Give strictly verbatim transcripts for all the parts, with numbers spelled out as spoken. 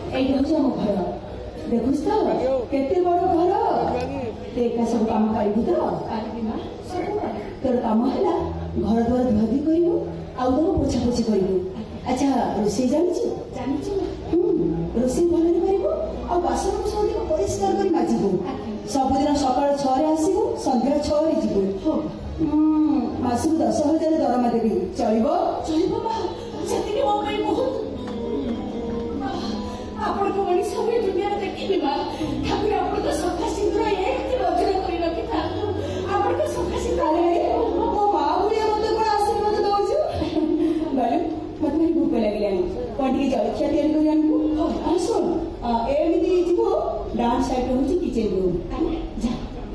एई हूँ आम घर देखुस तो केते बड़ घर एका सब काम करू तो तोर काम है घर द्वार धुआधुई करू आउ तुम पोछा पोछी करू। अच्छा रोषे जानी रोषे भल कर बासन सब परिष्कार कर माजिबू सबुदिन सकाल छे आसबू संध्या छे जीवु मासक दस हजार दरमा देवी चलो चलो बहुत आपण को मनी सब दुनिया देखिबे बा ठाकुर आपण तो सफा सिंदूर एते वज्र करि रखि थाकू आपण को सफा सिंदूर मो मां बुढ़िया मते कोन आशीर्वाद दउछु गले मते भारी भूख लागिलानी कोन टिके जलखिया तयारी करि आनबू आ सुन एमिति जीवो डांस साइड होची किचन रूम जा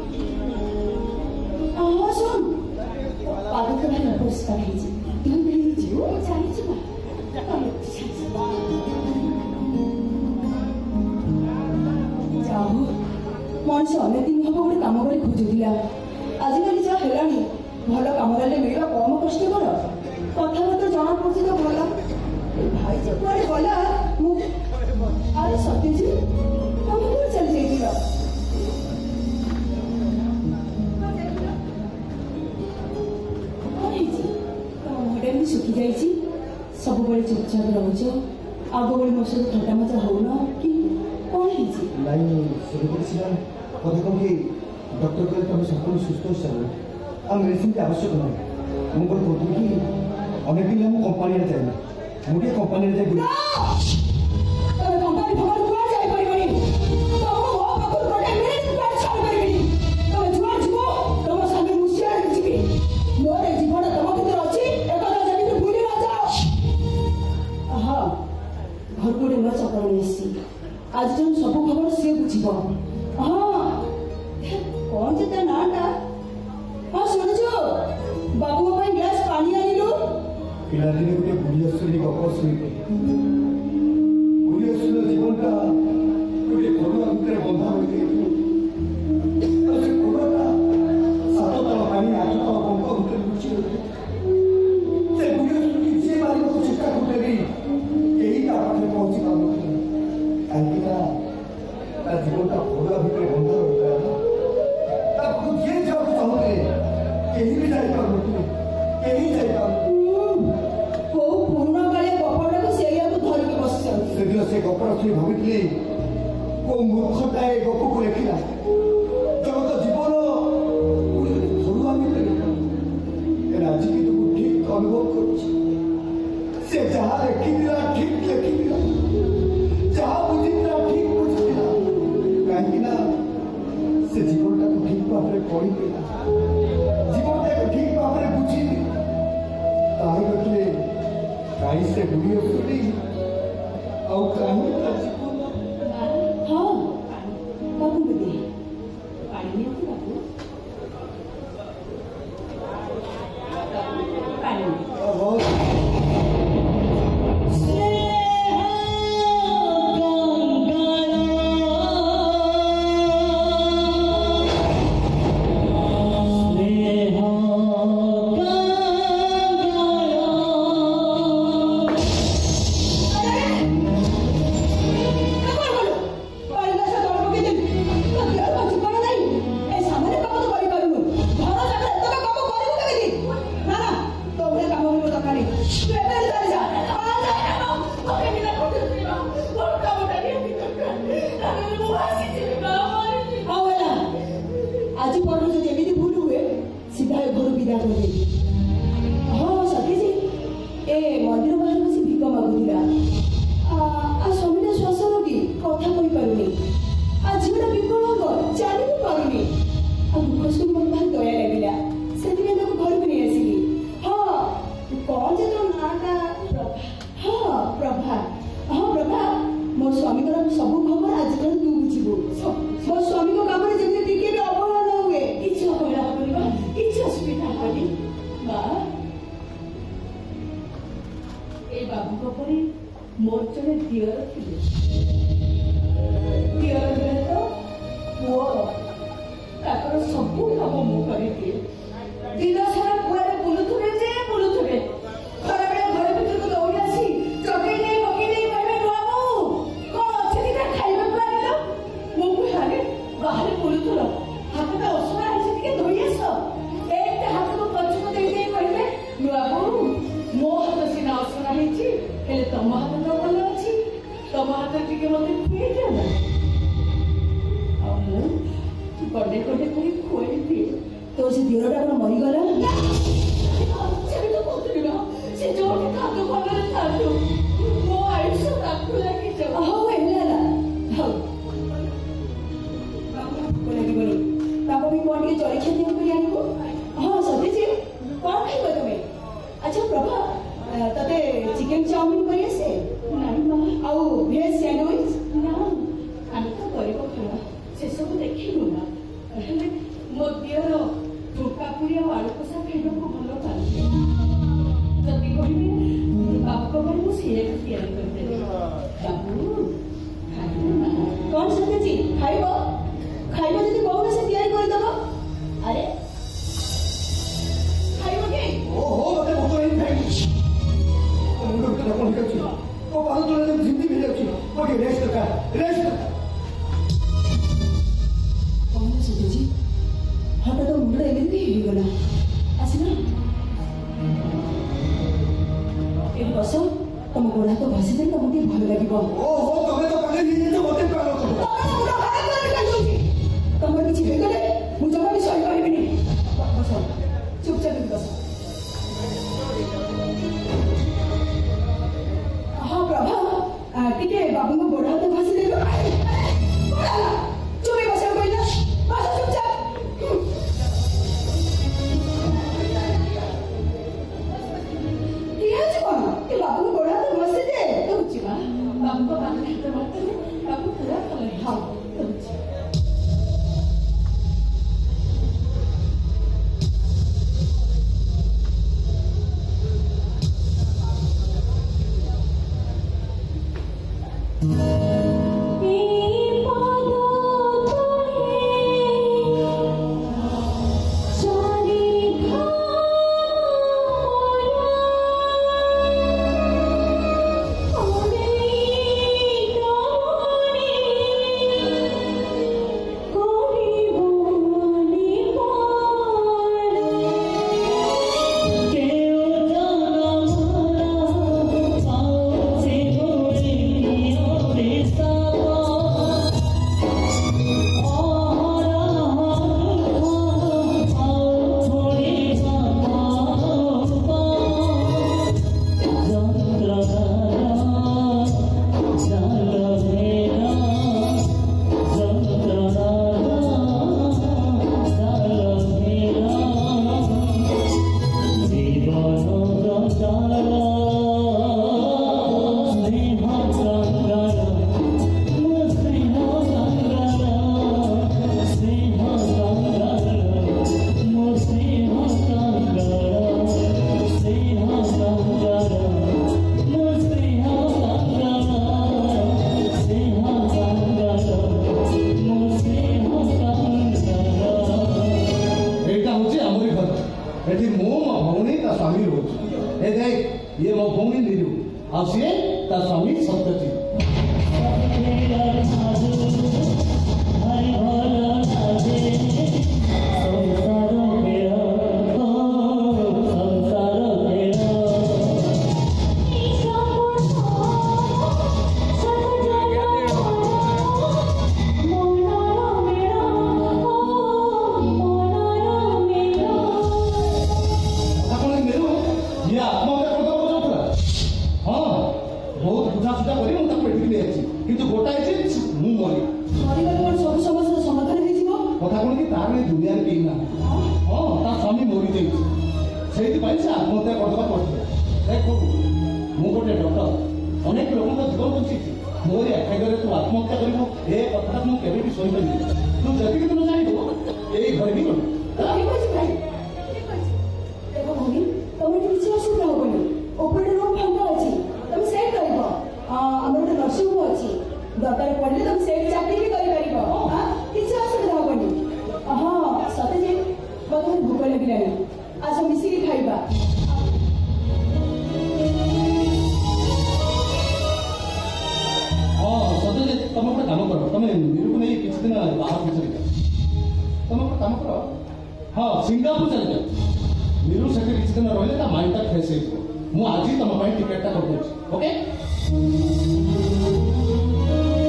आ सुन पाद के भारी परिष्कार हेची तुम देली जीवो जानि छी बा मनुष्य अनेक दिन हम गोटे कम कर खोजुला आजिकल जहाँ है भल कम कले मिलवा कम कष्टर कथबार्ता जना पड़ी तो भल भाई जो कुआड़े गला अरे सत्यजी तुम कौन चली जाइल मुंडा भी सुखी जाइए सब बड़े चुपचाप रोच आग बड़े मो सहित थटा मजा हो कि कौन है डॉक्टर कहे तुम संपूर्ण सुस्थ हो सारे आ मेडिसिन की आवश्यक ना मुझे कहती कि अनेक दिन हम कंपानी जाए मुझे कंपानी जाए घर को डेंगा चक्कर आज जन सब खबर सी बुझब हाँ कौन से नाटा हाँ शुणुचु बाबू ग्लास पानी आनिलु पिलादिने गोटे बुढ़ी आसुरी गप शुणी बुढ़ी आसुर जीवनटा गोटे करुणा भितर बंधा होते करुणा सात तल पानी आठ तल बंक भितर लुचि से बुढ़ी आसुरी से मारे चेष्टा करते यही पाखे पहुंची पार कहीं जीवनटा करुणा भितर बंधा होता ये जब चाहते कहीं भी जाए कहीं जाए को पुराना काले कपड़ा को सेया को धर के बस से दिन से कपड़ा से भावितली को मूर्खता ए गप को लेखिला जब तो जीवन धरुआ मिले आज की तो ठीक अनुभव कर से जहाँ लेखिला ठीक लेखिला जहाँ बुझिला ठीक बुझिला कहीं ना से जीवनटा को ठीक भाव में पढ़ी जीवनटा को ठीक भाव में बुझी ताही बदले कहीं से बुढ़ी सुनी और कहीं का जीवन हाँ बाबू दे पानी नहीं आती बाबू पानी ଟିକେ ମତେ ଖୁଏଇ ଦିଅ ନା। ଆଉ ମୁଁ ଗଡେ ଗଡେ କରି ଖୁଏଇ ଦିଏ। ତୋ ସେ ଦିଅଟା କଣ ମରିଗଲା? ସେମିତି କହୁଥିଲି ନା, ସେ ଯୋଉଠି ଥାନ୍ତୁ ଭଲରେ ଥାନ୍ତୁ, ମୋ ଆୟୁଷ ତାକୁ ଲାଗିଯାଉ। ହଉ ହେଲା ହେଲା ହଉ ଭୋକ ଲାଗିବନି। ତାକୁ ବି କଣ ଟିକେ ଜଳଖିଆ ତିଆରି କରି ଆଣିବୁ। ହଁ ସତେଜି କଣ ଖାଇବ ତମେ? ଆଚ୍ଛା ପ୍ରଭା ତତେ ଚିକେନ ଚାଉମିନ କରି ଆସେ? ନାଇଁ ମା। ଆଉ ଭେଜ ସ୍ୟାଣ୍ଡୱିଚ? ନା, ଆମେ ତ ଗରିବ ଖାଇବା ସେସବୁ ଦେଖିନୁ ନା। ହେଲେ ମୋ ଦିଅର ଠୁଙ୍କା ପୁରୀ ଆଉ ଆଳୁ କଷା ଖାଇବାକୁ ଭଲ ପାଆନ୍ତି। ଯଦି କହିବେ ବାବୁଙ୍କ ପାଇଁ ମୁଁ ସେଇଆକୁ ତିଆରି କରିଦେବି। ବାବୁ ଖାଇବେ ନା? କଣ ସତେଜି ଖାଇବ? ଖାଇବ ଯଦି କହୁନ ସେ ତିଆରି କରିଦବ। ଆରେ ଖାଇବ କି? ଓହୋ ମତେ ଭୋକ ହେଇନି ଖାଇବି। ମୁଣ୍ଡ ଭିତରେ ଧପଣ ହେଇଯାଉଛି, ମୋ ପାଦ ତଳେ ଝିମ୍ପି ହେଇଯାଉଛି, ମୋ ଟିକେ ରେଷ୍ଟ ଦରକାର ରେଷ୍ଟ ଦରକାର। କଣ ସତେଜି ହଠାତ୍ ମୁଣ୍ଡ ଏମିତି ହେଇଗଲା? ଆସିନା ଏଠି ବସ, ତମ ଗୋଡ଼ ହାତ ଘଷିଦେଲେ ତମକୁ ଟିକେ ଭଲ ଲାଗିବ। ଓହୋ ତମେ ତ ପାଣି ହେଇଯାଇଛ, ମତେ ତମର କିଛି ହେଇଗଲେ ମୁଁ ଜମା ବି ସହିପାରିବିନି। ବସ ଚୁପଚାପ ବସ। ହଁ ପ୍ରଭା ଟିକେ ବାବୁଙ୍କ ଗୋଡ଼ ହାତ ଘଷିଦେଲୁ। ଚୁପି ବସିବାକୁ କହିଲା, ବସ ଚୁପଚାପ। ଠିକ ଅଛି କଣ ଏ ବାବୁଙ୍କ ଗୋଡ଼ ହାତ ଘଷିଦେ। ଦଉଛି ମା, ବାବୁଙ୍କ ପାଦ ହାତ ମାରିଦେଲେ ବାବୁ ପୁରା ଭଲ ହେଇଯିବ। ହଁ ଦଉଛି। एठी मो मो भौणी ता स्वामी रोज ए देख ये मो भौणी नीरू आ से ता स्वामी सत्यजी किंतु गोटाए जे मु मरी मरी गले कोन सब समस्या समाधान हे जीवो कथा कोन कि तार दुनिया के ना हां ता स्वामी मरी जाई सेति पई से आत्महत्या करदबा पड़ते देखो मु गोटे डॉक्टर अनेक लोगों का जीवन बंची मोर एकागरे तू आत्महत्या करिवो ए कथा मु केबे भी सोई परिबे तू जति कि तुम जानिबो एई घर भी कोन ठीक अछि भाई ठीक अछि देखो मम्मी तमे किछि असुविधा होबनी ओपरे रूम फांका अछि तमे सेट करबो ଆମର ତ ନର୍ସିଂ ହୋମ୍ ଅଛି ଦରକାର ପଡ଼ିଲେ ତମେ ସେଇଠି ଚାକିରି ବି କରିପାରିବ କିଛି ଅସୁବିଧା ହବନି ହଁ ସତେ ଯେ ମୋତେ ଭୋକ ଲାଗିଲାଣି ଆସ ମିଶିକି ଖାଇବା ହଁ ସତେ ଯେ ତମେ ଗୋଟେ କାମ କର ତମେ ନିରୁକୁ ନେଇ କିଛି ଦିନ ବାହାରକୁ ଚାଲିଯାଅ ତମେ ଗୋଟେ କାମ କର ହଁ ସିଙ୍ଗାପୁର ଚାଲିଯାଅ ନିରୁ ସେଠି କିଛି ଦିନ ରହିଲେ ତା ମାଇଣ୍ଡଟା ଫ୍ରେଶ୍ ହେଇଯିବ ମୁଁ ଆଜି ତମ ପାଇଁ ଟିକେଟଟା କରିଦେଉଛି ଓକେ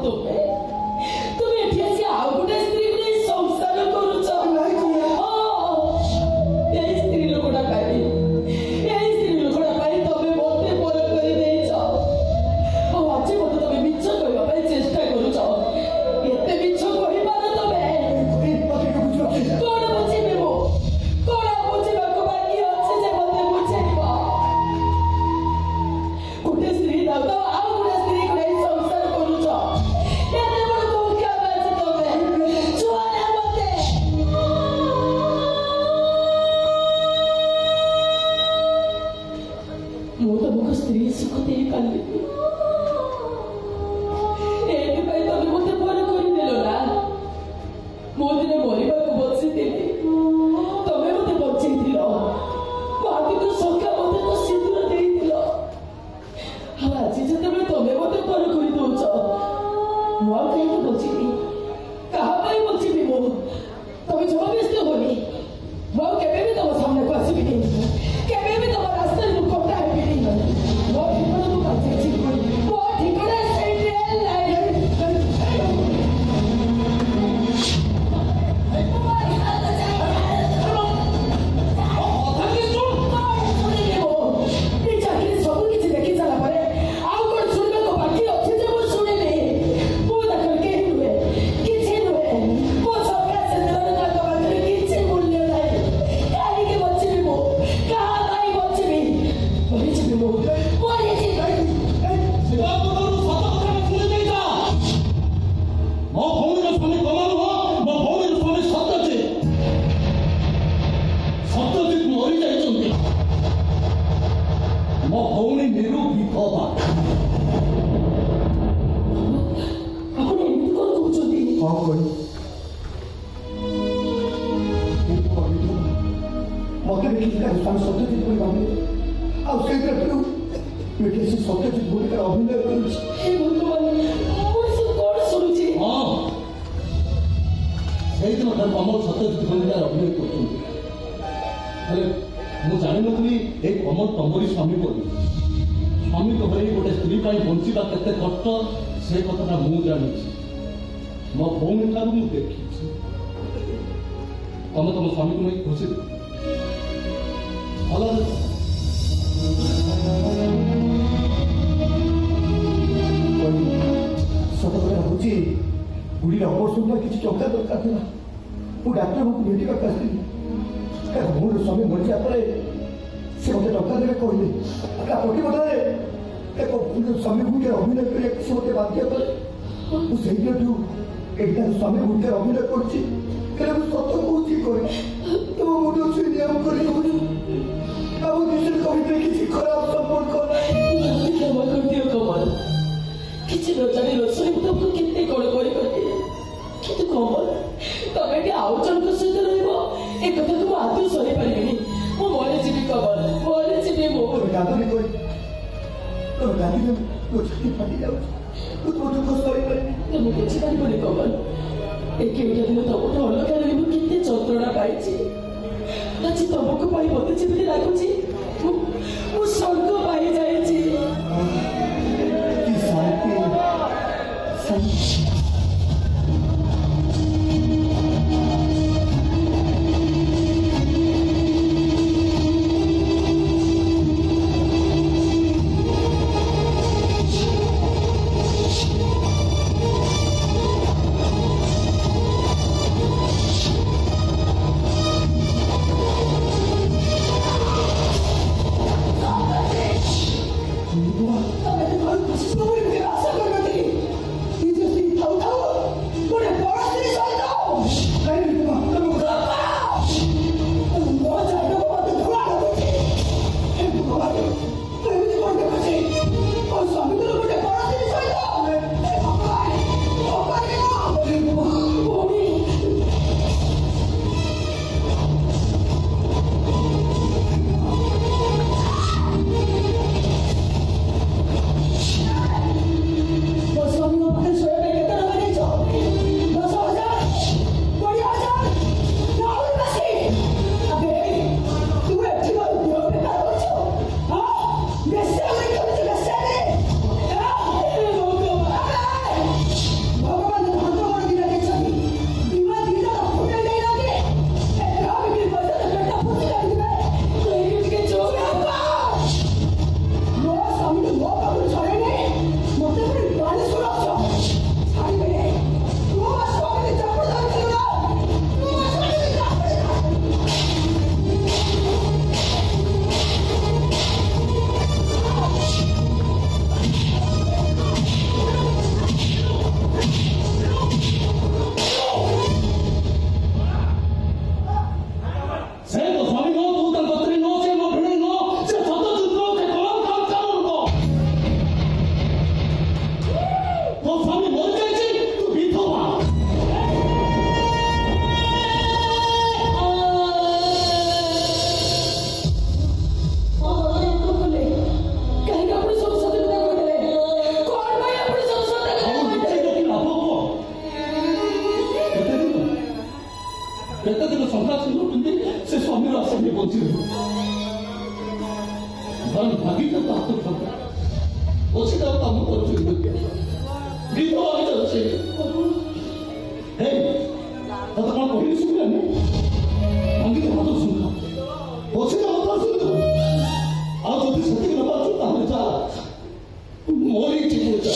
तुम्हें तुम्हें एठी आसी आउ गोटे स्त्री को नहीं संसार करूछ ए स्त्री लोकटा पाई ए स्त्री लोकटा पाई तमे मोते पर कर देछ ओ आज मते तमे मिछ कहबा पाई चेष्टा करूछ एते मिछ कहि पारो तमे कोन बुझिबे मो कोन बुझिबा को बाकी अछि जे मते बुझेबा गोटे स्त्री दाउ तो आउ गोटे स्त्री को नहीं संसार करूछ एते बड़ धोखा बाजी तमे छुआना मते मो तो मुख स्त्री सुखते काली एति पाई तमे मते पर करि देलो ना मो दिने मरिबा को बचिथिली तमे मते बचैथिलो बाकी तो सखा मते तो सिंदूर देइथिलो आज जेतेबेले तमे मते पर करि दउछ मो काहे तो बचिबी कहा पाई बचिबी मो तमे जवाब व्यस्त होनी मो केबे भी तम सामने को आसीबी केबे भी तम रास्ता मुख कोटा हेबी मो ठिकाना तो काचे छी मो ठिकाना सेंट्रल लाइन मत देखिए सत्यजित बोली भावे सत्यजित बोली अभिनय कर कमल सत्यजित बोली अभिनय कर जानी नी ए कमल तमरी स्वामी बोली स्वामी तो भाई गोटे स्त्री बंचा केते कष्ट से कथा मु जानी मो भौणी ठार मुझे देखी तमें तुम स्वामी को नहीं खुशी भल सत कथा हूँ बुढ़ी ऑपरेशन किसी टंका दरकार था मु डाक्टर को भेटा आसती मोर स्वामी मरी जाए से मत टंका देवे कहले प्रति बदले एक स्वामी भूमिका अभिनय कर मत बाध्य कले मुझे स्वामी भूमिका अभिनय कर सत कहूँ तुम मुझे नियम कर किसी खराब संपर्क क्षमा कर दियो कमल किसी न जानी रसोई तुमको कितने कौन कौन करती किंतु कमल तमें भी आउ जन सहित रहा एक कथा तुम आदि सही पारे मो मरी जी कमल मरी जी मो गाधनी कर गाधनी तो छाती फाटी जाऊ तुम दुख सही पारे तुम बुझी पारे कमल एक दिन तुम अलग कितने जंत्रणा पाई आज तुमको पाई मत जमी लगुच स्वर्ग पाई जाए ତତେ କ'ଣ କହିଲି ଶୁଣିଲାନି? ଭାଙ୍ଗିକି ହାତ ଶୁଣିଲା ପଛରେ ହାତ ଶୁଣିଲା। ଆଉ ଯଦି ସେତିକି ନ ପାରୁଛୁ ତାହେଲେ ଯା ମୋରି ଠିକ୍ ଯା।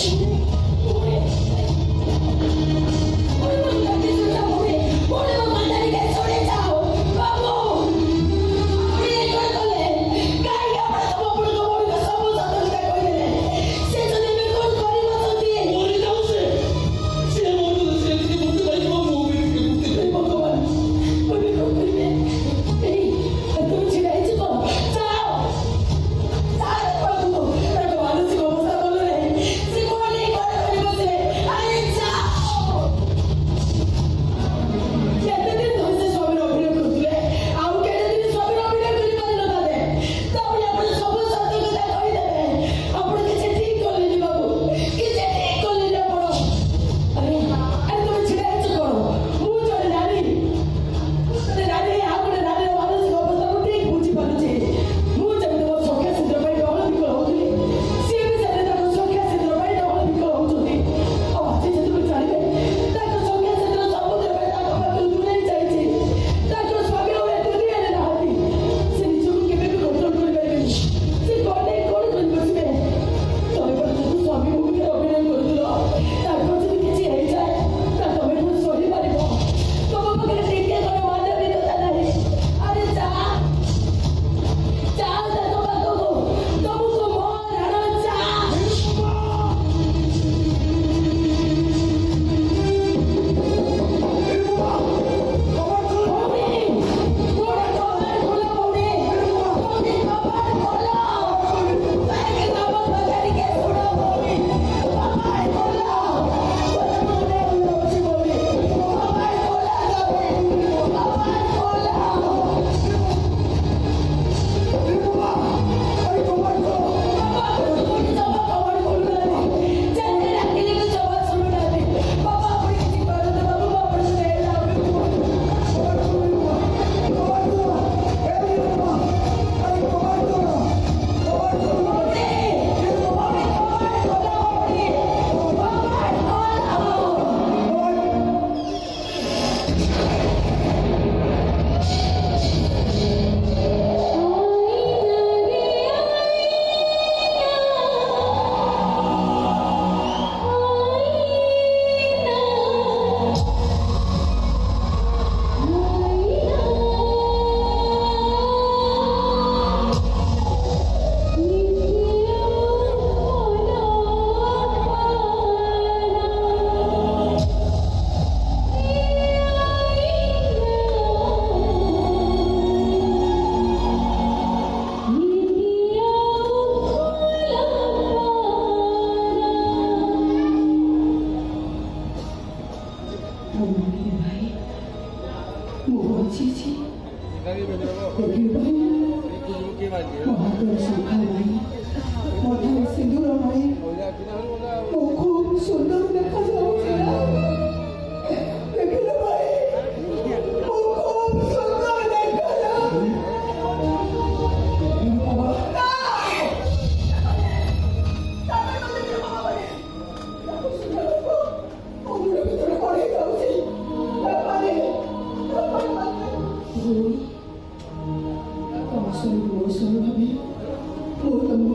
Aku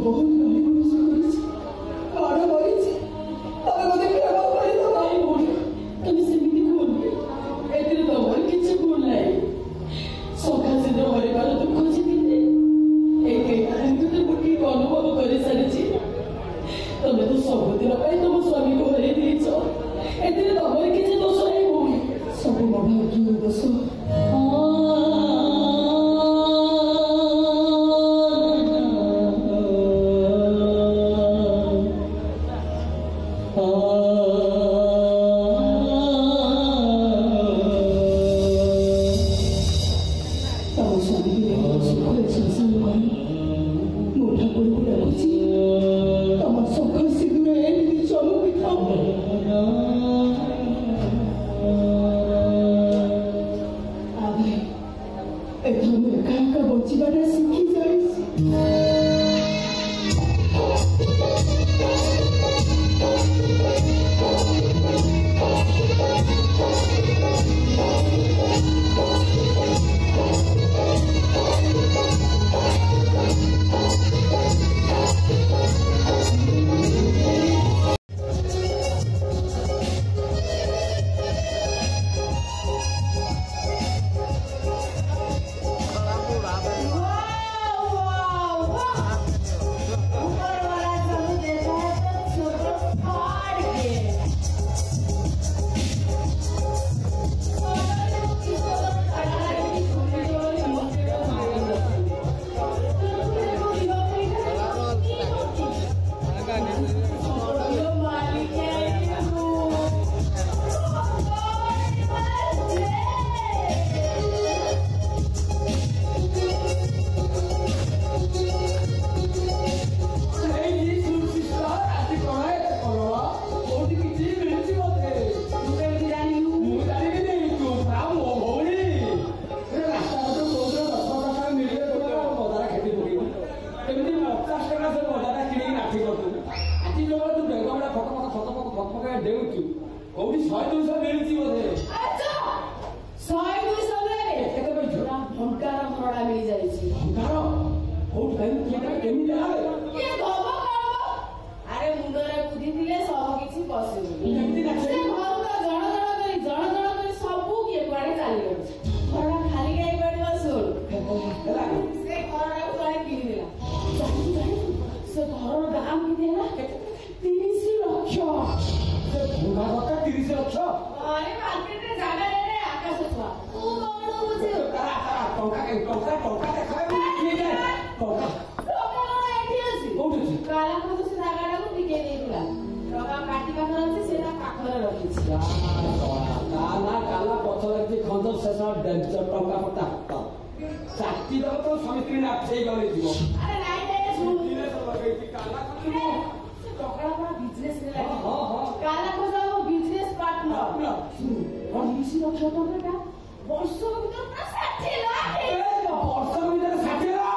ଦେଉଛୁ କୋଉଠି ଶହେ ଦୁଇଶହ ମିଳୁଛି ବୋଧେ ଶହେ ଦୁଇଶହ କେତେ କହିଛୁ ଭଙ୍କାର ଭରଣା ମିଳିଯାଇଛି ଭଙ୍କାର କୋଉଠି ଖାଇବୁ କିଏ କେମିତି କିଏ ଦବ କଣ ଆରେ ମୁଣ୍ଡରେ ବୁଦ୍ଧି ଥିଲେ ସବୁ କିଛି ପଶିବନି କେମିତି ସେ ଘରୁ ତ ଜଣ ଜଣ କରି ଜଣ ଜଣ କରି ସବୁ କିଏ କୁଆଡେ ଚାଲିଯାଉଛି ଘରଟା ଖାଲି କାହିଁ ପଡିବ ଶୁଣ ହେଲା ସେ ଘରଟାକୁ ଜଣେ କିଣିଦେଲା ଜାଣିଛୁ ଜାଣିଛୁ ସେ ଘରର ଦାମ କେତେ ହେଲା ତିରିଶ ଲକ୍ଷ ସେ ଭଙ୍ଗା କଥା ତିରିଶ ଲକ୍ଷ ଆରେ ମାର୍କେଟରେ ଜାଗା ନେଲେ ଆକାଶ ଛୁଆ ତୁ କଣ ବୁଝିବୁ ଟଙ୍କା ଟଙ୍କା ଟଙ୍କା ଦେଖାଏ ଟଙ୍କା କୋଉଠି ଅଛି କାଲା ଖୋଜ ସେ ଜାଗାଟାକୁ ବିକେଇ ଦେଇଥିଲା ଟଙ୍କା କାଟି ପାଖରେ ଅଛି ସେଟା ପାଖରେ ରଖିଛି କାଲା କାଲା ପଛ ଲାଗିଛି ଖଞ୍ଜ ଶେଷ ଡେଞ୍ଚ ଟଙ୍କା ପଟା ଚାଟି ଦବ ତ ସ୍ୱାମୀ ନାଚେଇ ଗଲେ ଯିବ ଆରେ ନାଇଁ ନାଇଁ ଶୁଣ କାଲା ସେ ଟଙ୍କା ପୁରା ବିଜନେସ ରେ ଲାଗିବ ହଁ ହଁ କାଲା ଖୋଜ ଆମ ବିଜନେସ ପାର୍ଟନର ତିରିଶ ଲକ୍ଷ ଟଙ୍କାଟା ବର୍ଷ ଭିତରେ ପୁରା ଷାଠିଏ ଲାଖ ବର୍ଷ ଭିତରେ ଷାଠିଏ ଲାଖ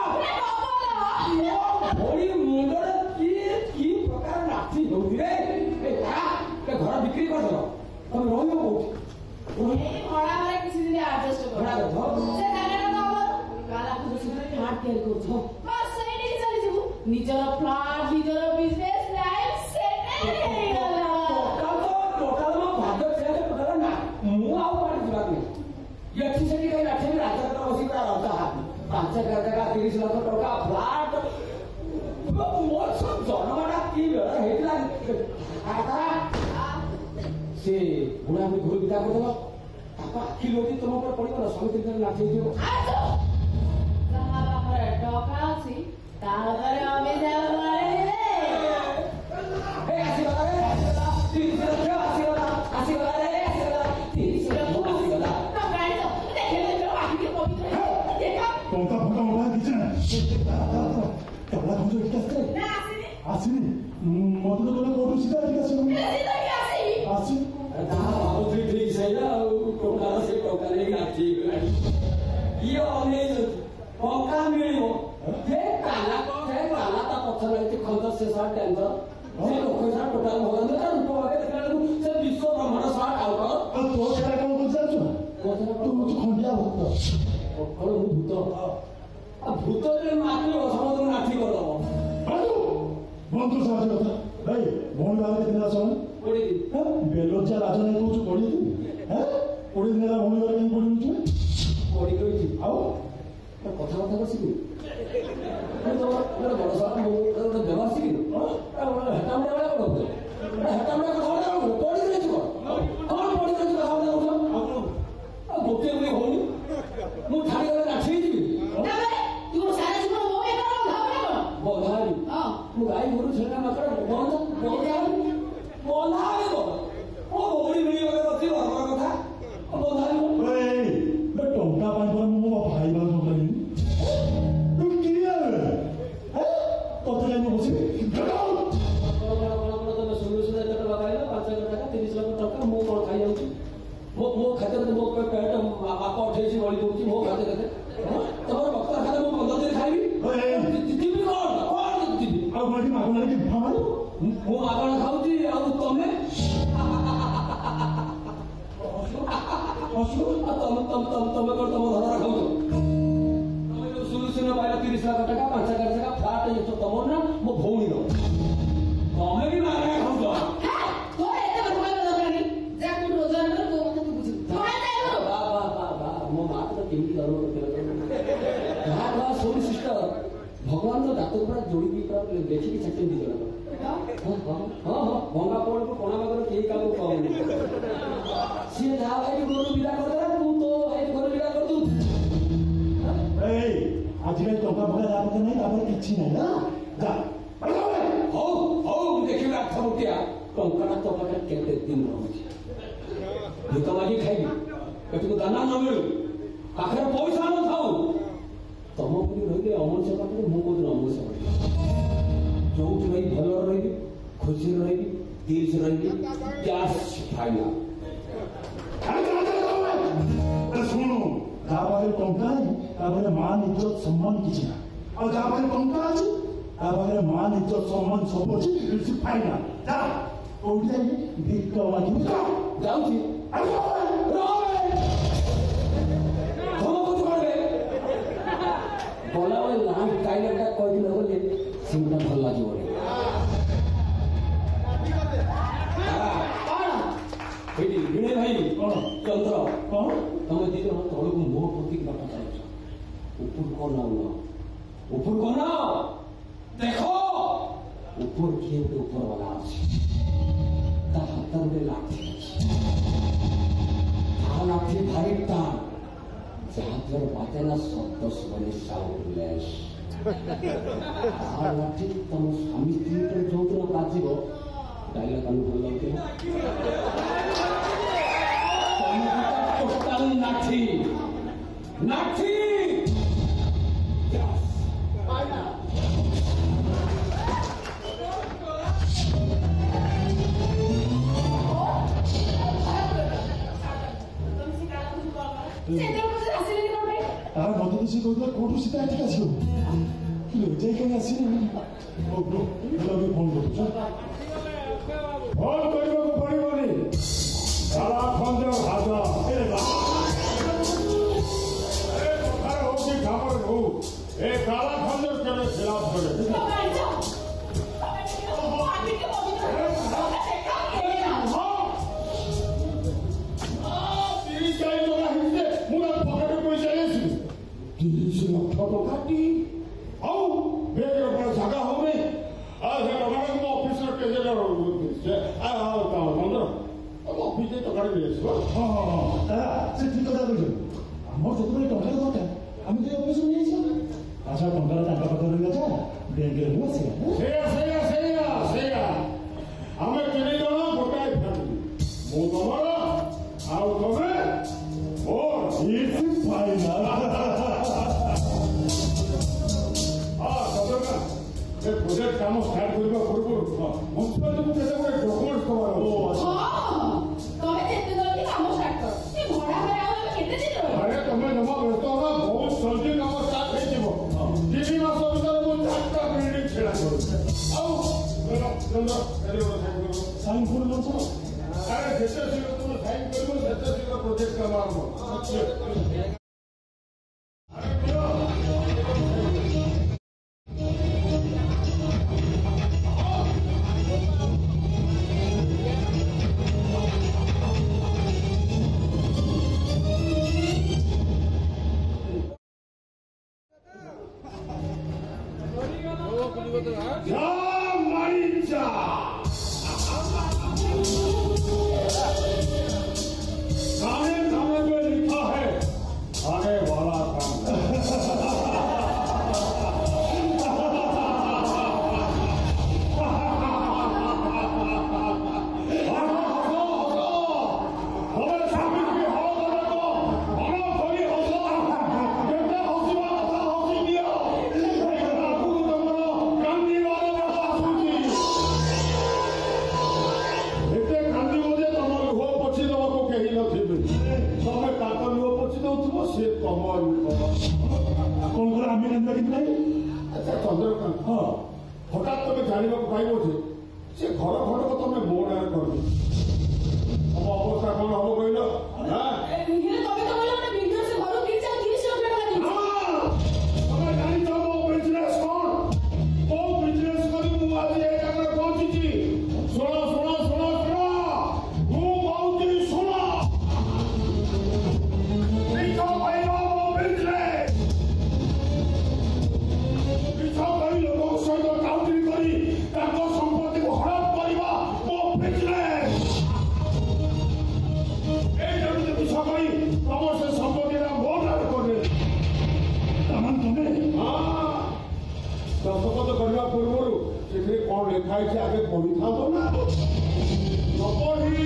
ମୁଣ୍ଡରେ କି କି ପ୍ରକାର ନାଚି ହଉଛି ରେ ଘର ବିକ୍ରି କରିଦେଲ ତମେ ରହିବ କୋଉଠି ଭଡା ଘରେ କିଛି ଦିନ ଆଡଜଷ୍ଟ ଭଡା କର ଦେଖ ସେ ଜାଗାଟା ତ ଆମର କାଲା ଖୋଜ ସେଠାରେ ଫ୍ଲାଟ୍ ତିଆରି କରୁଛ ବାସ୍ ସେଇଠିକି ଚାଲିଯିବୁ ନିଜର ଫ୍ଲାଟ୍ ନିଜର ବିଜନେସ ଲାଇଫ ସେଟେଲ ହେଇଗଲା ଟୋଟାଲ ମୋ ଭାଗ୍ୟ ଥିଲା ଟୋଟାଲ ନା ମୁଁ ଆଉ କୁଆଡେ ଯିବାକୁ ନାହିଁ ଏଠି ସେଠି କହି ନାଚି ରାଜା ବସି ପୁରା ରଜା ହାତି ପାଞ୍ଚ ଜାଗା ତିରିଶ ଲକ୍ଷ ଟଙ୍କା ଫ୍ଲାଟ୍ ମୋର ସବୁ ଜନ୍ମଟା କି ବେଳ ହେଇଥିଲା ସେ ବୁଢା ବୁଢୀ ଘରୁ ବିଦା କରିଦେବ ତାଙ୍କ ଆଖି ଲୋଟି ତମ ଉପରେ ପଡିବ ନା ସ୍ୱାମୀ ତିନି ନାଚେଇ ଯିବ ଯାହା ପାଖରେ ଟଙ୍କା ଅଛି ତା ଉପରେ ଅଭିଯାନ ମାରିଲେ ଆସିଗଲା ରେ ତିରିଶ ଲକ୍ଷ ଆସିଗଲା ଆସିଗଲା ରେ ଆସିଗଲା ତିରିଶ ଲକ୍ଷ ଆସିଗଲା ଟଙ୍କା ଆଣିଛ ଦେଖିଲେ ଆଖିରେ ପବିତ୍ର ଟଙ୍କା ଫଙ୍କା ମୋବାଇଲ କିଛି ନାହିଁ ଟଙ୍କା ଖଞ୍ଜ ଏଠି ଆସିଲେ ଆସିନି ମତେ ତ କହିଲେ କୋଉଠୁ ସିଧା ଏଠି ଆସିବ ଆସିନି ଯାହା ଭାବୁଥିଲି ଠିକ ସେଇଟା ଆଉ ଟଙ୍କା ସେ ଟଙ୍କା ନେଇ ନାଚେଇ ଗଲାଣି ଇଏ ଅନେଇଛନ୍ତି ଟଙ୍କା ମିଳିବ ସେ କାଲା ସେ କାଲା ତା ପଛ ଲାଗିଛି ଖଞ୍ଜ ଶେଷ ଟେନ୍ସର ସେ ଲୋକ ସାରା ଟୋଟାଲ ଭଗବାନ ତା ରୂପ ଭାବେ ଦେଖିଲା ବେଳକୁ ସେ ବିଶ୍ୱ ବ୍ରହ୍ମାଣ୍ଡ ସାରା ଟାଉଟର ତୋ ସେଟା କଣ କରୁଛୁ ଜାଣିଛୁ ତୁ ହଉଛି ଖଣ୍ଡିଆ ଭକ୍ତ କଣ ମୁଁ ଭୂତ ଆଉ ଭୂତରେ ମାତିବ ସମସ୍ତଙ୍କୁ ନାଚି କରିଦବ ବନ୍ଧୁ ସାହାଯ୍ୟ କଥା ଭାଇ ଭଉଣୀ ବାହାରେ କେତେ ଦିନ ଆସ ବେଲଜିଆ ରାଜ ନାଇଁ କହୁଛୁ କୋଡ଼ିଏ ଦିନ କୋଡ଼ିଏ ଦିନ ହେଲା ଭଉଣୀ ବାହାରେ କାହିଁ ପଡି ପଡି କହିଛି ଆଉ କଥାବାର୍ତ୍ତା କରି ଶିଖିବୁ ବଡ ସାରା ଗୋଟେ ବ୍ୟବହାର ଶିଖିବୁ ହେଟା ମୁଣ୍ଡା ଭଳିଆ କଣ ହେଟା ମୁଣ୍ଡା କଥା ପଡି ରହିଛୁ କଣ କଣ ପଡି ରହିଛୁ କଥାବାର୍ତ୍ତା କରୁଛ ଆଉ ଗୋଟିଏ ଗୁଳି ହଉନି ମୁଁ ଛାଡ଼ିଗଲେ ନାଚେଇ ଯିବି ବନ୍ଧା ହେବି ମୁଁ ଗାଈ ଗୋରୁ ଛେନା ମାଙ୍କଡ ବନ୍ଧା ବନ୍ଧା ହେବି ବନ୍ଧା ହେବି କଣ ମୋ ଭଉଣୀ ମିଳିଗଲେ ଅଛି ଘର କଥା ବନ୍ଧା ହେବି ଟଙ୍କା ପାଇଁ ପରେ ମୁଁ ମୋ ଭାଇ ମାନ କରିବି ତୁ କିଏ ତତେ ଯାଇ ମୁଁ ବସିବି ତମେ ଷୋହଳ ଶହ ଏତେ ଟଙ୍କା ପାଇଲ ପାଞ୍ଚ ହଜାର ଟଙ୍କା ତିରିଶ ଲକ୍ଷ ଟଙ୍କା ମୁଁ କଣ ଖାଇଯାଉଛି ମୋ ମୋ ଖାଦ୍ୟରେ ମୋ ପେଟ ବାପା ଉଠେଇଛି ବଳି ଦଉଛି ମୋ ଖାଦ୍ୟ କେତେ ତମର ବକ୍ତା ଖାଦ୍ୟ ମୁଁ ପନ୍ଦର ଦିନ ଖାଇବି ଯିବି କଣ କଣ ଯିବି ଆଉ ମାଗି ମାଗଣାରେ କି ଭାବ ମୁଁ ମାଗଣା ଖାଉଛି ଆଉ ତମେ ତମେ ତମେ କଣ ତମ ଘର ଖାଉଛ ତମେ ଯୋଉ ସୁରୁ ସୁନ ପାଇଲ ତିରିଶ ଲକ୍ଷ ଟଙ୍କା ପାଞ୍ଚ ହଜାର ଟଙ୍କା ଫ୍ଲାଟ୍ ହେଇଛ ତମର ନା ମୋ ଭଉଣୀର ତମେ ବି ମାଗଣା ଖାଉଛ ମୋ ମା ତ କେମିତି ଧର୍ମ ସବୁ ସିଷ୍ଟ ଭଗବାନ ତ ଡାକ୍ତର ପୁରା ଯୋଡ଼ିକି ପୁରା ଦେଖିକି ଚାକିରି ଦି ଜଣ ହଁ ହଁ ହଁ ଭଙ୍ଗା ପଡ଼କୁ କଣା ବାଗର କେହି କାହାକୁ କହୁନି ସିଏ ଯାହା ଭାଇ ଗୋରୁ ବିଦା କରିଦେଲା ତୁ ତ ଭାଇ ଗୋରୁ ବିଦା କରିଦୁ ଆଜିକାଲି ଟଙ୍କା ଫଙ୍କା ଯାହା କଥା ନାହିଁ ତାପରେ କିଛି ନାହିଁ ନା ଯା ହଉ ହଉ ମୁଁ ଦେଖିବି ଆଠ ମୁଠିଆ ଟଙ୍କାଟା ତୋ ପାଖରେ କେତେ ଦିନ ରହୁଛି ଭିକ ମାଗି ଖାଇବି ଏଠିକୁ ଦାନା ନ ମିଳୁ ପାଖରେ ପଇସା ନଥାଉ ତମ ପୁଣି ରହିଲେ ଅମଣିଷ ପାଖରେ ମୁଁ କୋଉଦିନ ଅମଣିଷ ରହିବି ଯୋଉଠି ରହିବି ଭଲରେ ରହିବି ଖୁସିରେ ରହିବି ତିରିଶ ରହିବି କ୍ୟାସ୍ ଖାଇଲା ଶୁଣୁ ଯାହା ପାଖରେ ଟଙ୍କା ନାହିଁ ତାପରେ ମାନ ଇଜ୍ଜତ ସମ୍ମାନ କିଛି ନା ଆଉ ଯାହା ପାଖରେ ଟଙ୍କା ଅଛି ତା ପାଖରେ ମାନ ଇଜ୍ଜତ ସମ୍ମାନ ସବୁ ଅଛି କିଛି ପାଇନା ଯା କୋଉଠି ଯାଇକି ଭିକ ମାଗିବୁ ଯାଉଛି ଗଲାବେଳେ ଲାଣ୍ଡ କାଇଲେଟା କହିଥିଲେ ବୋଲି ସେଗୁଡ଼ା ଭଲ ଲାଗିବ ଏଇଠି ବିନୟ ଭାଇ କଣ ଚନ୍ଦ୍ର କଣ ତମେ ଦି ଜଣ ତଳକୁ ମୁହଁ ପୋତିକି ବାଟ ଚାଲୁଛ ଉପରୁ କଣ ନାଉନ ଉପରୁ କଣ ଦେଖ ଉପରୁ କିଏ ଗୋଟେ ଉପର ବାଲା ଅଛି ତା ହାତରେ ଗୋଟେ ଲାଠି ଅଛି ତା ଲାଠି ଭାରି ଟାଣ ଯାହାଦ୍ୱାରା ବାଜେ ନା ଶବ୍ଦ ଶୁଭନି ସାଉଣ୍ଡଲେସ ତା ଲାଠି ତମ ସ୍ୱାମୀ ସ୍ତ୍ରୀରେ ଯୋଉଦିନ ବାଜିବ ଡାଇଲଗ ଆମେ ଭଲ ଲାଗୁଥିଲା ଟୋଟାଲ ନାଠି ନାଠି আর মতো তো সে কৌতুক কোটু সীতা এটি আসিব লজ্জাই কেন আসিনি ফোন করছো ফোন କରିବାକୁ ପଡ଼ିବନି କାଲା ଖଞ୍ଜ ଭାଜ କଥାରେ ହଉଛି କାମରେ ହଉ ଏ କାଲା ଖଞ୍ଜ କେବେ ଖିଲାପ କରେ ତିରିଶ ଚାଳିଶ ଟଙ୍କା ହେଇଛି ମୁଁ ତା ପକେଟରେ ପଇସା ନେଇଥିଲି ତିରିଶ ଲକ୍ଷ ଟଙ୍କାଟି ଆଉ ବେଗରେ କ'ଣ ଜାଗା ହଉନି ଆଉ ସେ ଟଙ୍କାଟା ମୋ ଅଫିସର କେଜେର ମନ୍ଦିର ଅଫିସ ଟଙ୍କାଟା ନେଇଆସିବ ହଁ ହଁ ହଁ ସେ ଠିକ କଥା କହୁଛ ଆମର ଯେତେବେଳେ ଟଙ୍କା ଦରକାର ଆମେ ତ ଅଫିସରୁ ନେଇଯିବା ଆଚ୍ଛା ଟଙ୍କାର ତାଙ୍କ ପାଖରେ ରହିବା ବ୍ୟାଙ୍କରେ ମୁଁ ଆସିବା ସେଇଆ ସେଇଆ ସେଇଆ ସେଇଆ ଆମେ ତିନି ଜଣ ଗୋଟାଏ ଫ୍ୟାମିଲି ମୁଁ ତମର ଆଉ ତମେ ମୋର ଫାଇନାଲ ସେ ପ୍ରୋଜେକ୍ଟ କାମ ଷ୍ଟାର୍ଟ କରିବା ପୂର୍ବରୁ ମ୍ୟୁନିସିପାଲିଟିକୁ କେତେ ଗୁଡ଼େ ଡକୁମେଣ୍ଟ ଦେବାର ଆରେ ତମେ ଜମା ବ୍ୟସ୍ତ ହବା ବହୁତ ଜଲ୍ଦି କାମ ଷ୍ଟାର୍ଟ ହେଇଯିବ ତିନି ମାସ ଭିତରେ ମୁଁ ଚାରିଟା ବିଲ୍ଡିଂ ଛିଡ଼ା କରୁଛି ଆଉ ସାଇନ୍ କରିବ ଆରେ ଯେତେ ଶୀଘ୍ର ତୁମେ ସାଇନ୍ କରିବ ସେତେ ଶୀଘ୍ର ପ୍ରୋଜେକ୍ଟ କାମ ଆରମ୍ଭ ଚନ୍ଦ୍ରକାନ୍ତ ହଁ ହଠାତ୍ ତମେ ଜାଣିବାକୁ ପାଇବ ଯେ ସେ ଘର ଖଣ୍ଡକ ତମେ ମୋ ନାଁରେ କରିବ ତମ ଅବସ୍ଥା କଣ ହବ କହିଲ ତମେ ଜାଣିଛ ମୋ ବିଜନେସ କଣ ମୋ ବିଜନେସ କରି ମୁଁ ଆଜି ଏ ଜାଗାରେ ପହଞ୍ଚିଛି ଶୁଣ ଶୁଣ ଶୁଣ ଶୁଣ ମୁଁ କହୁଛି ଶୁଣ ମିଛ କହିବ ମୋ ବିଜନେସ ମିଛ କହି ଲୋକଙ୍କ ସହିତ କାଉଣ୍ଟିଂ କରି ତାଙ୍କ ସମ୍ପତ୍ତିକୁ ହଡପ କରିବା ମୋ ବିଜନେସ এই জন্য মিছ কହି ତମ ସେ ସମ୍ପତ୍ତିଟା ମୋ ନାଁରେ କରିଦେଲେ ତାମାନେ ତମେ ଦସ୍ତଖତ କରିବା ପୂର୍ବରୁ ସେଥିରେ କଣ ଲେଖା ହେଇଛି ଆଗେ ପଢିଥାନ୍ତ ନା ନ ପଢି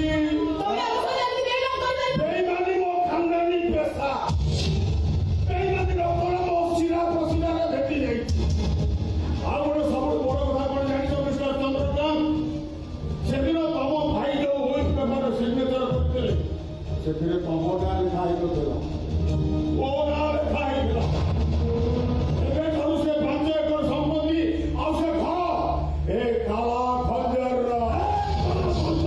ବେଇମାନି ମୋ ଖାନଦାନୀ ପେଶା ବେଇମାନି ଲୋକର ମୋ ଶିରା ପ୍ରଶିରାରେ ଭେଟି ଯାଇଛି ଆଉ ଗୋଟେ ସବୁଠୁ ବଡ କଥା କଣ ଜାଣିଛ ମିଷ୍ଟର ଚନ୍ଦ୍ରକାନ୍ତ ସେଦିନ ତମ ଭାଇ ଯୋଉ ୱିଲ୍ ପେପରରେ ସିଗ୍ନେଚର କରିଥିଲେ ସେଥିରେ ତମ ନାଁ ଲେଖା ହେଇନଥିଲା ମୋ ନାଁ ଲେଖା ହେଇଥିଲା ଏବେ ଠାରୁ ସେ ପାଞ୍ଚ ଏକର ସମ୍ପତ୍ତି ଆଉ ସେ ଘର ଏ କାଲା ଖଞ୍ଜର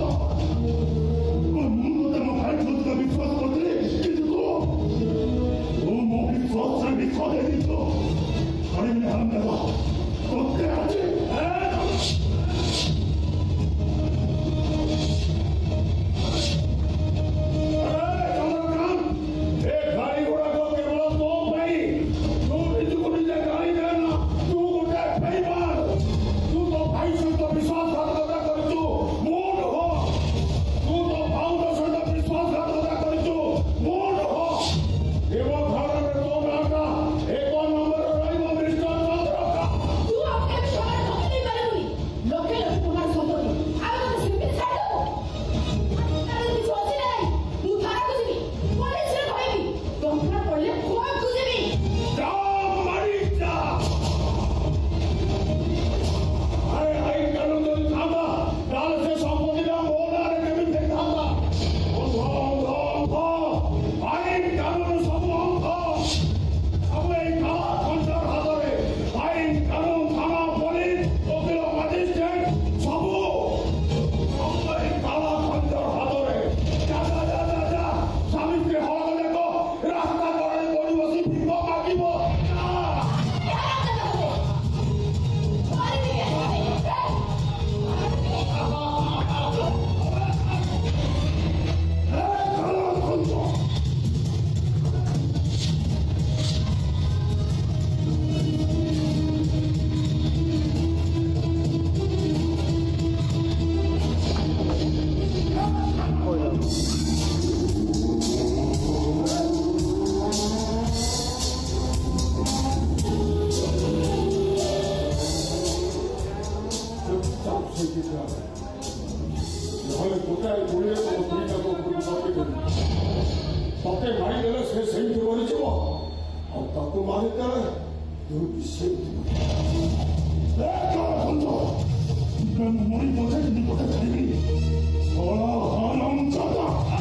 바빠고 말했잖아. 너 새끼. 내가 먼저 이건 머리 못하게 니보다 잘니. 서라 하남자다.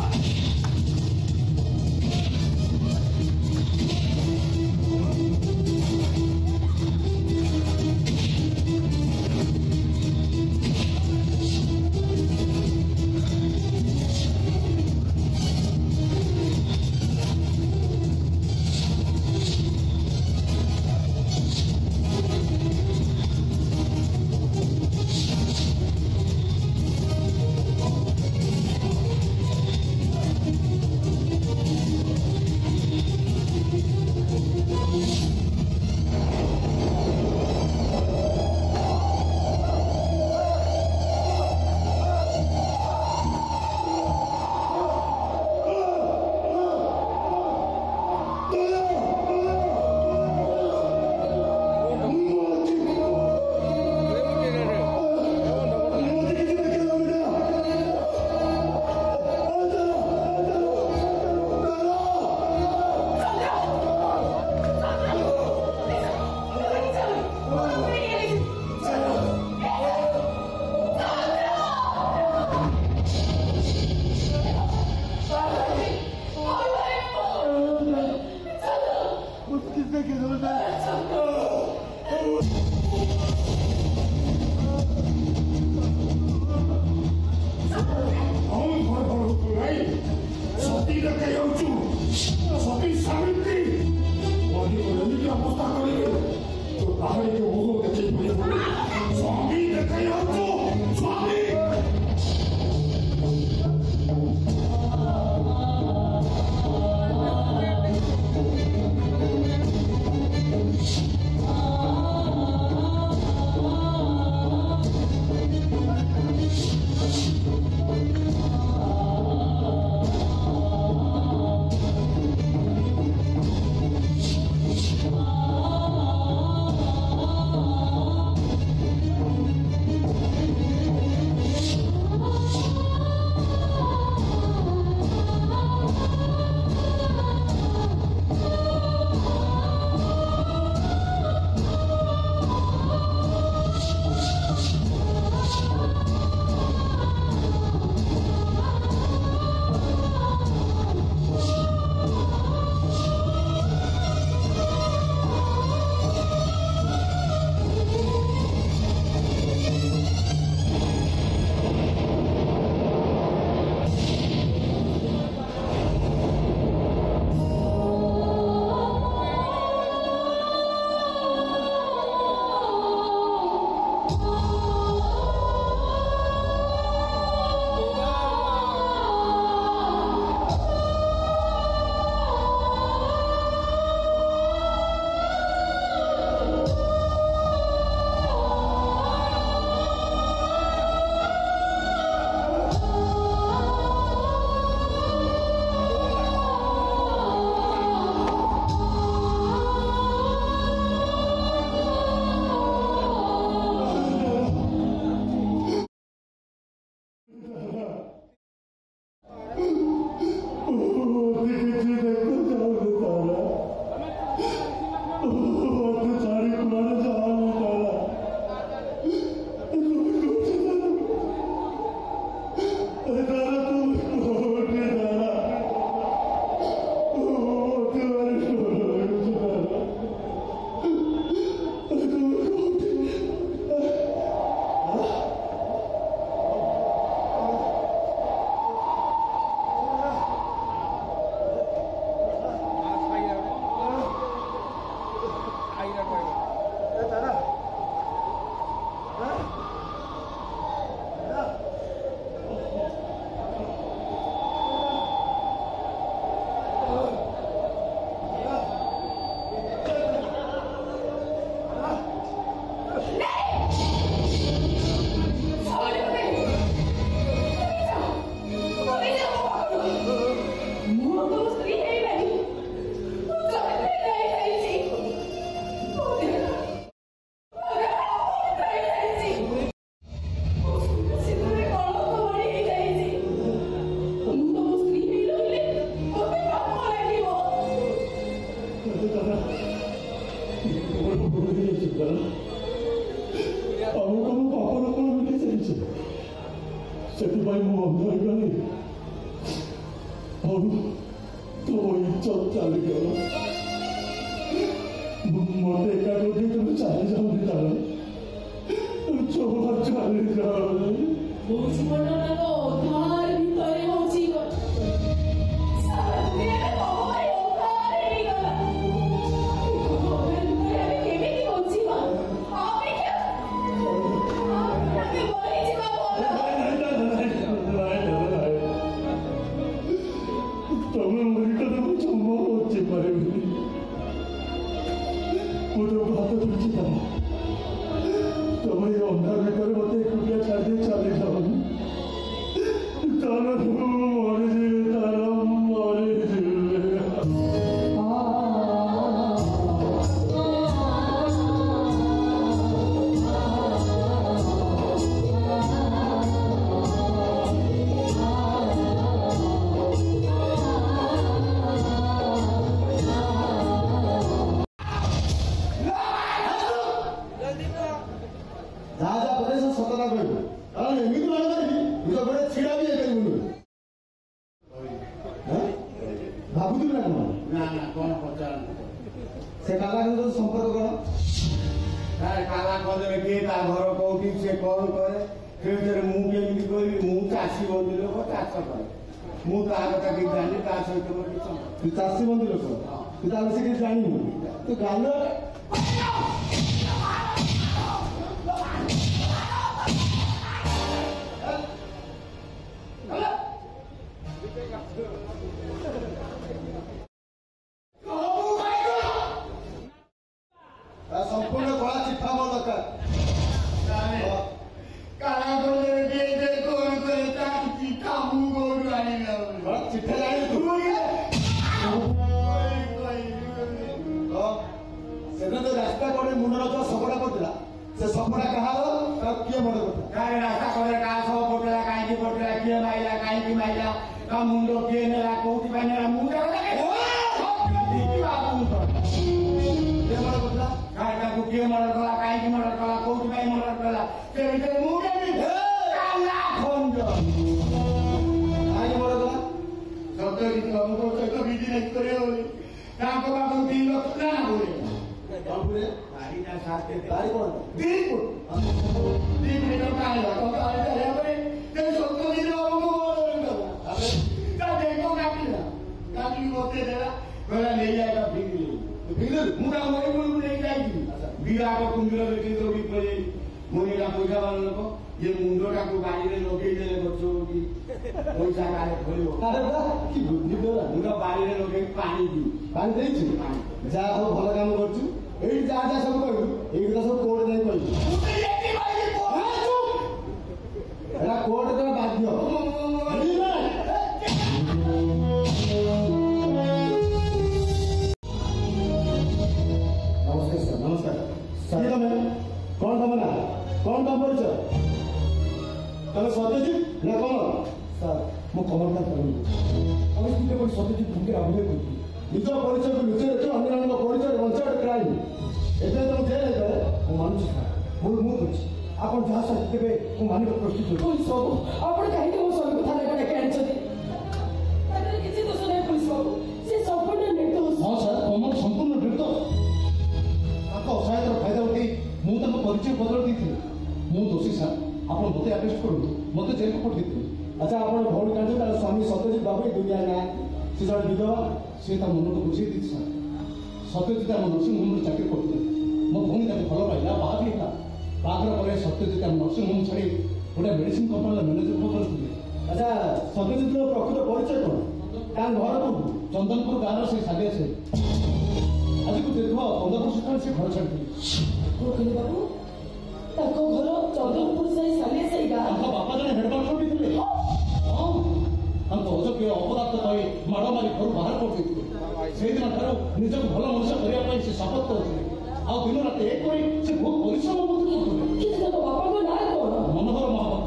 और तो इज्जत चल गया मोटे का तो तुम चले जाओ निकालो चोर चले जाओ जीवन तो उधार भीतर हो जीवन सारा दुनिया में हमारे उधार ही गला उधार भीतर में केवे की हो जीवन हमें क्या हमें बोली जीवन बोलो तुम्हें मेरी कदम चुम्मा होती पड़े मुझे बात तो ठीक है तुम्हें अंधा भीतर मत कुटिया छाड़े चले जाओ तारा मोरे जीवे तारा मोरे जीवे राजा प्रदेश सतता कहू कारण एमती मान करी निज गोड़े छिड़ा भी हेबू भावुलु ना कौन ना ना कौन पचार से काला सहित संपर्क कौन काला कदे किए ता घर कोठी से कौन करे फिर मु केमिति करी मु चासी बंदी लोक चाष करे मु ता कथा कि जानि ता सहित मोर किछ तू चाषी बंदी लोक तू ता से किछ जानिनु तू गाल संपूर्ण कला चिठा मोर दरकार काला कदे किए जे कौन करे ता चिठा मु गोरु आनी ना चिठा जानी तू सेदिन तो रास्ता कड़े मुंडर जो सपड़ा पड़ता से सपड़ा कहा किए मन करता काहे रास्ता करे का सब पटला काहे की पटला किए माइला काहे की माइला का मुंडो किए नेला कोठी बानेला मुंडा लागे सब ठीक बाबू तो किए मन करता काहे का किए मन कला काहे की मन कला कोठी बाई मन कला ते ते मुंडे भी काला खंड काहे मन करता सत्य की हमको तो विधि नहीं करे होली ताको बाबू तीन लोग ना बोले बाबूरे गाड़ी ना साथे गाड़ी कौन तीन फुट तीन मीटर का है तो का है रे ते सत्य की हमको बोले अबे का देखो गाड़ी ना गाड़ी होते देला बोला ले जाएगा बिगड़ी तो बिगड़ मुंडा मोई मोई नहीं जाएगी बिरा को कुंडला बेटी तो भी पड़े मोनी का पैसा वाला को ये मुंडो का को गाड़ी में लोगे देले बच्चों की पैसा काले खोलो अरे बा की बुद्धि देला मुंडा बाड़ी में लोगे पानी दी पानी देइछु जा हो भल काम करछु एई जा जा सब कहू एई तो सब कोड नहीं कहू मुझे ये की भाई को एला कोड तो बाध्य नमस्कार सर नमस्कार सर तमे कौन तम ना कौन काम करछ तमे सत्यजित ना कौन सर मो कमलना करू परिस्थिति को सत्यजित भूके अभिनय करती निज परिचय को लुचि रखी अन्य परिचय वंचाड़ क्राइम एते तुम जेल है मो मानुछ भूल मु करछ आपण जहा साथ देबे मो मानिक प्रस्तुत हो पुलिस बाबू आपण काहे को सब कथा लेकर के आछथि तारे किछि दोष नै पुलिस बाबू से संपूर्ण निर्दोष हाँ सर कमल संपूर्ण निर्दोष असहायतार फायदा उठाई मुझे परिचय बदल दी मु दोषी सर आप मत आरेस्ट करूँ मत जेल को पठे अच्छा आपण भौणी कांज तार स्वामी सत्यजित बाबू दुनिया ना से जण विधवा सी मन को बुझे दी सर सत्यजित आम नर्सिंग होम चाकरी करते मो भौणी भल पाइला बाहा भी है बाहागर पर सत्यजित आम नर्सिंग होम छाड़ी गोटे मेडिसिन कंपनी मैनेजर करते अच्छा सत्यजित प्रकृत परिचय कौन ता घर को चंदनपुर गाँव से सागे से आज को दीर्घ पंद्रह वर्ष तक से घर छाड़ी कोकिल बाबू ताको घर चंदनपुर से साले से गाँ बापा जन हेडमास्टर भी थे अजक्य अपदार्थ कही माड़ मारी घर बाहर कर दिन ठार निज को भल मनुष्य करने से शपथ करते आ दिन रात एक से बहुत परिश्रम करते बापा को ना कौन मनोहर महाभक्त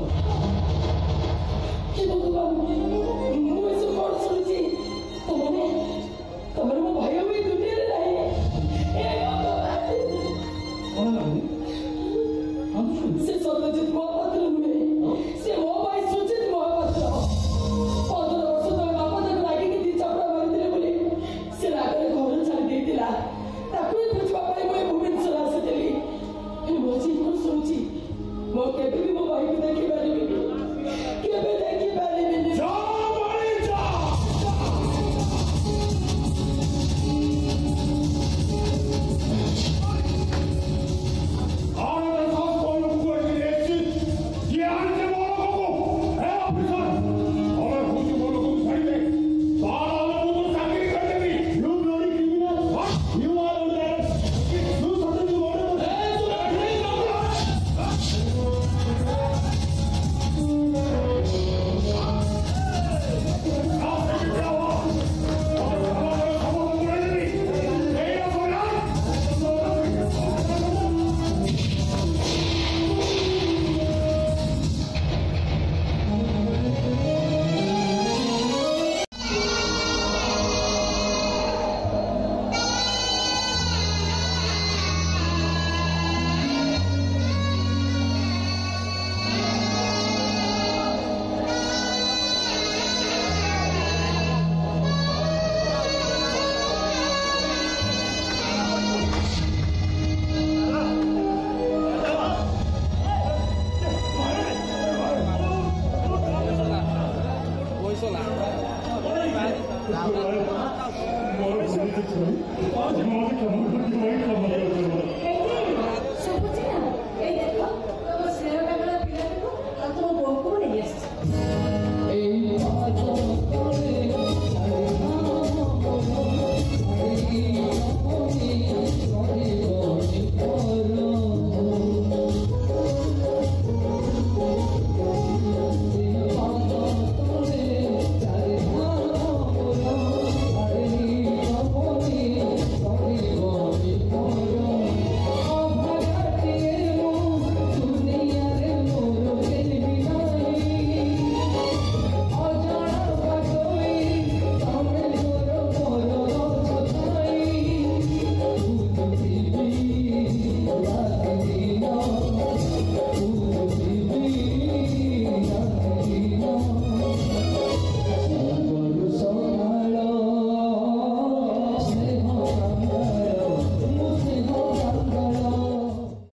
कि भगवान मुझे सब कौन सुनছি तुमने तुम्हारे वो भाई भी दुनिया रे नहीं ए भगवान कौन नहीं हम सुन से सत्यजित महापात्र हुए से वो भाई सुचित महापात्र पंद्रह वर्ष तक बापा तक लागी ମୋର ଭୁଲ କିଛି ନାହିଁ ମତେ କ୍ଷମା କରିଦିଅ ଭାଇ କ୍ଷମା କରିଦିଅ